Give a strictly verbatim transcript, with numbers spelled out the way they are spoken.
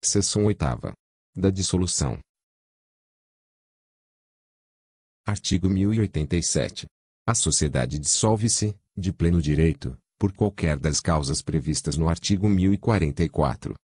Seção oitava. Da dissolução. Artigo mil e oitenta e sete. A sociedade dissolve-se, de pleno direito, por qualquer das causas previstas no artigo mil e quarenta e quatro.